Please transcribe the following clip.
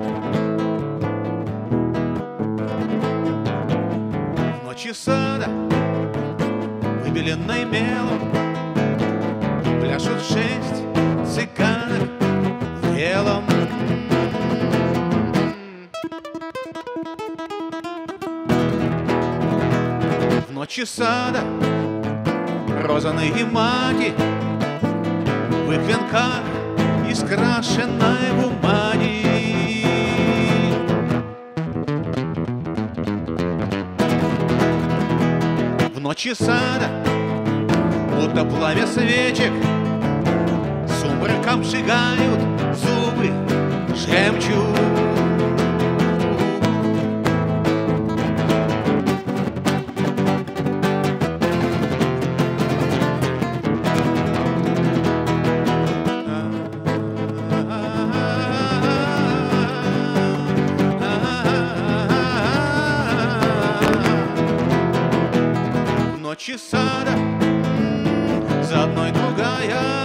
В ночи сада, выбеленной мелом, пляшут 6 цыганок в белом. В ночи сада розаные маки в их венках из крашеной бумаги. В ночи сада, будто пламя свечек, сумраком сжигают зубы жемчуг. В ночи сада, за одной другая